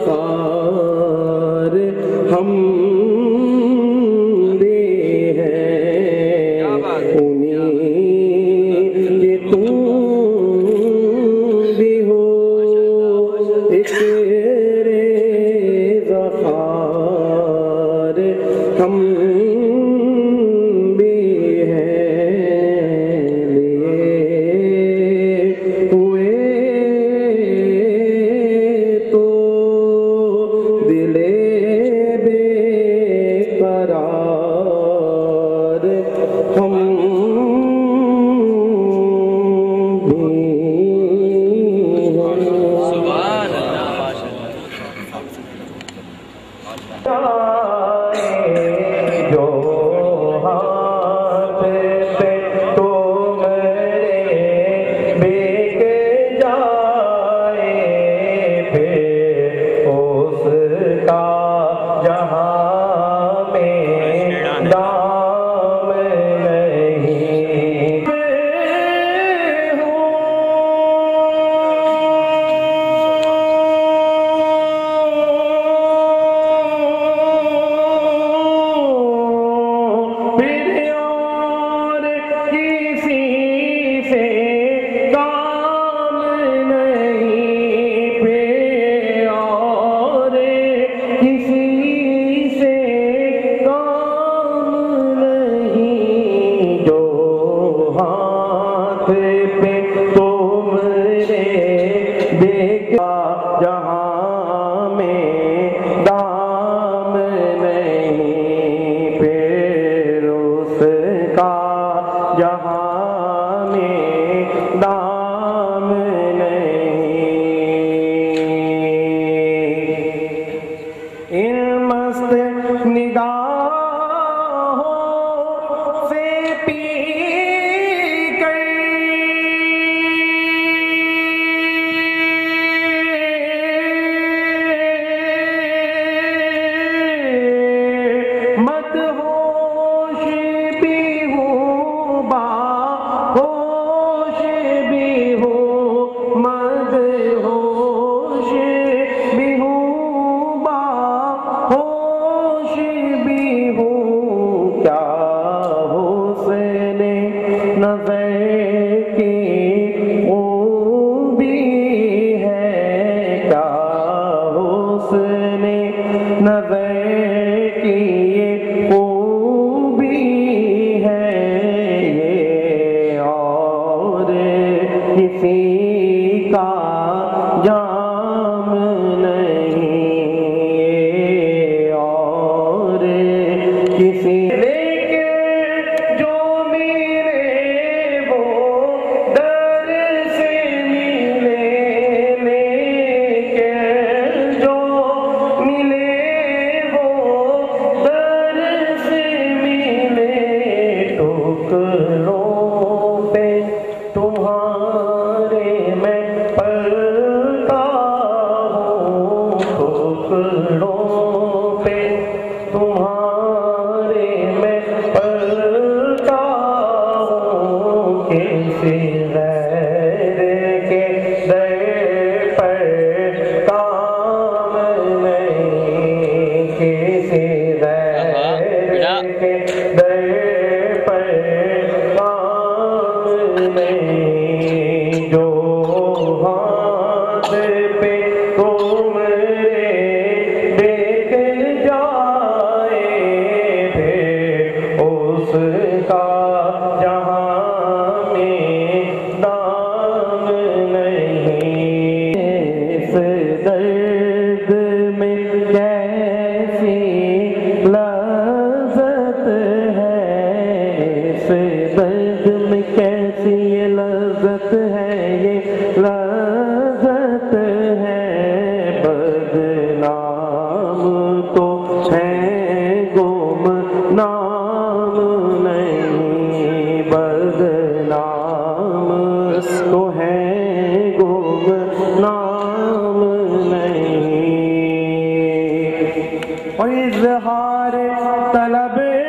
वकार हम भी हैं उन्हीं के तुम भी हो एक वकार हम भी हैं लिए हुए तो दिले बेकरार हम भी हैं। सुभान अल्लाह जो हाथ पे तो मेरे बिक जाए फिर उसका जहां में दाम नहीं फिर और किसी से काम नहीं फिर और किसी से काम नहीं जो हाथ पे तुमरे देखा जहां में दाम नहीं फिर उसका जहां में दाम नहीं इन मस्त निगाहों से पी कर मदहोश भी हूँ बाहोश भी हूँ मदहोश भी हूँ बाहोश भी हूँ क्या हुस्न नज़र की खूबी है क्या हुस्न नज़र की ये खूबी है ये और किसी का जाम नहीं ये और किसी लेके जो मिले वो दर से मिले लेके जो मिले वो दर से मिले टुकड़ों पे तुम्हारे मैं पलता हूँ टुकड़ों पे तुम्हारे मैं पलता हूँ किसी गैर के दर पर काम नहीं किसी गैर के दर पर काम नहीं जो हाथ पे तुमरे देख जाए फिर उसका जहां में दाम नहीं इस दर्द में कैसी लज़्ज़त है इस दर्द में कैसी ये लज़्ज़त है ये लज़्ज़त है बदनाम तो है गुमनाम नहीं बदनाम तो है गुमनाम नहीं और इज़हार तलब